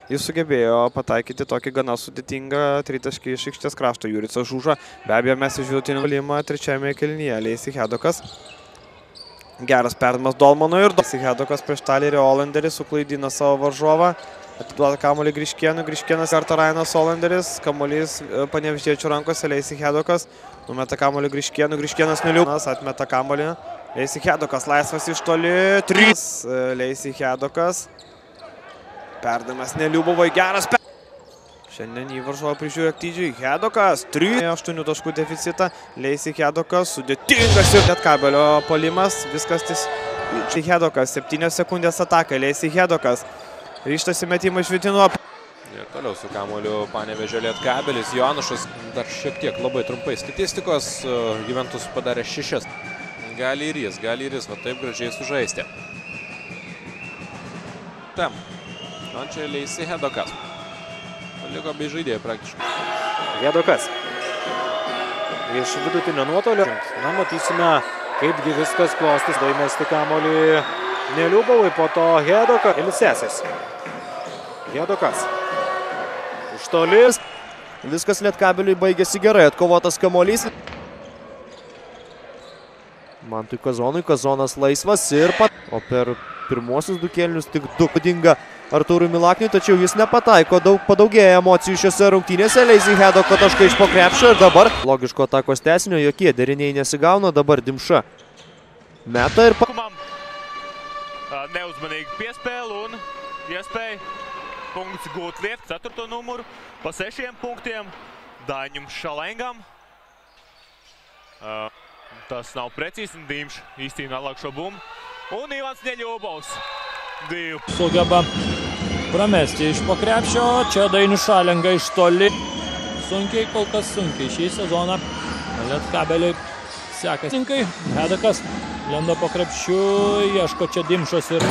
Jis sugebėjo pataikyti tokį gana sudėtingą tritaškį iš aikštės krašto. Juricas Žuža, be abejo, mes iš vidutinio puolimą trečiame kėlinyje. Leisi Hedokas. Geras perdavimas Dolmanui ir Leisi Hedokas prieš Talerį Olanderį suklaidina savo varžovą. Atiduoda kamuolį Griškėnui. Griškėnas kartu Ryanas Olanderis. Kamuolys Panevėžiečių rankose. Leisi Hedokas. Numeta kamuolį Griškėnui. Griškėnas Neliubonas atmeta kamuolį. Leisi Hedokas laisvas iš toli. 3. Leisi Hedokas. Perdavimas Neliubovui, geras Šiandien jį varžovą prižiūri aktyviai. Hedokas, 3-8 taškų deficitą. Leisi Hedokas, sudėtingas ir Lietkabelio puolimas. Viskas Hedokas, 7 sekundės atakai. Leisi Hedokas, ryžtasi metimą iš vidutinių. Ir toliau su kamuoliu Panevėžio Lietkabelis. Jonušas dar šiek tiek labai trumpai statistikos. Juventus padarė 6. Gali ir jis, va taip gražiai sužaisti. Tam. Čia Leisi Hedokas. Liko bei žaidėjai praktiškai. Hedokas. Iš vidutinio nuotolio. Na, matysime, kaipgi viskas klostys. Daimesti kamuolį Neliubovui, po to Hedokas. Elisesės. Hedokas. Iš toli. Viskas Lietkabeliui baigėsi gerai. Atkovotas kamuolys. Mantui Kazonui. Kazonas laisvas ir o per pirmuosius 2 kėlinius tik 2 padinga Artūrui Milakniui, tačiau jis nepataiko, padaugėja emocijų šiose rungtynėse. Leisi Hedoko taškai iš po krepšio ir dabar logiško atakos tęsinio jokie deriniai nesigauna, dabar Dimša meta ir neuzmanīgi piespēle un iespēja punkts gūt liet 4. numuru pa 6 punktiem Daņum Šalengam. Tas nav precīzi un Dimš īstīna atliek šo bumbu. Un Ivans Neļobovs. Sugeba pramesti iš po krepšio, čia Dainius Šalenga iš toli. Sunkiai, kol kas sunkiai šį sezoną Lietkabeliui sekasi. Hedokas lenda po krepšiu, ieško čia Dimšos ir...